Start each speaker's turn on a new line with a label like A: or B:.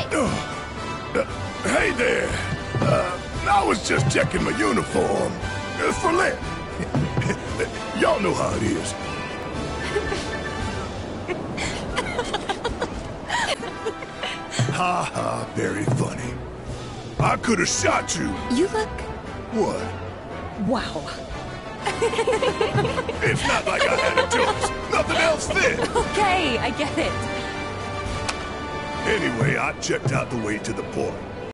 A: Hey there. I was just checking my uniform. For Lynn. Y'all know how it is. Ha ha, very funny. I could have shot you.
B: You look...
A: What?
B: Wow.
A: It's not like I had a choice. Nothing else fit.
B: Okay, I get it.
A: Anyway, I checked out the way to the port.